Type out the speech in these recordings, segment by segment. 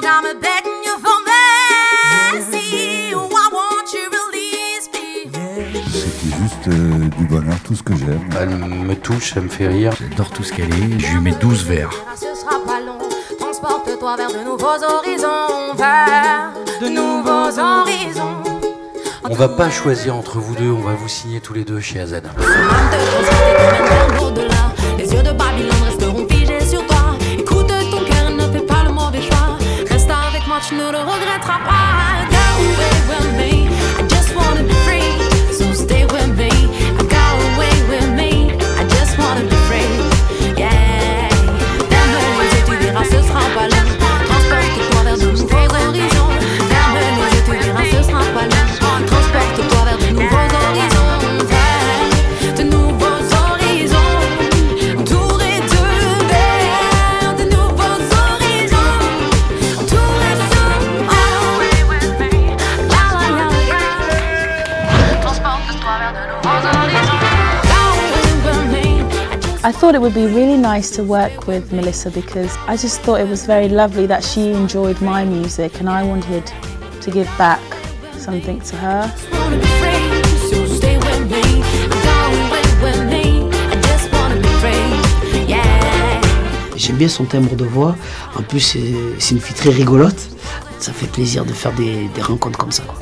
I'm begging you for mercy. Oh, I want you release me. C'était juste du bonheur, tout ce que j'aime. Elle me touche, elle me fait rire. J'adore tout ce qu'elle est, je lui mets 12 verres. Ce sera pas long, transporte-toi vers de nouveaux horizons, vers de nouveaux horizons. On va pas choisir entre vous deux, on va vous signer tous les deux chez AZ. Les yeux de Babylone resteront figés sur toi. Écoute ton cœur, ne fais pas le mauvais choix. Reste avec moi, tu ne le regretteras pas. Go away with me, I just wanna be free. So stay with me, I go away with me. I just wanna be free, yeah. Ferme les yeux, tu verras, ce sera pas long. Transporte-toi vers de nouveaux horizons. Ferme les yeux, tu verras, ce sera pas long. Transporte-toi vers de nouveaux horizons. Vers de nouveaux horizons. Entouré de verre, de nouveaux horizons. Entouré de transporte-toi vers de nouveaux horizons. I thought it would be really nice to work with Melissa because I just thought it was very lovely that she enjoyed my music and I wanted to give back something to her. J'aime bien son timbre de voix, en plus c'est une fille très rigolote, ça fait plaisir de faire des rencontres comme ça, quoi.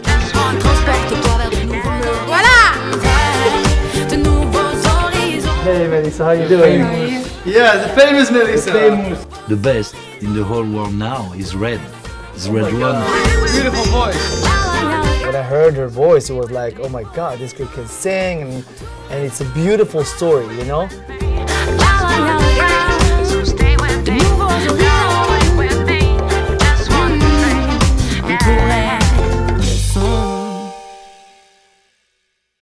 Hey Melissa, how you doing? Yeah, the famous Melissa. The best in the whole world now is Red. It's Red One. Beautiful voice. When I heard her voice, it was like, oh my God, this girl can sing, and it's a beautiful story, you know?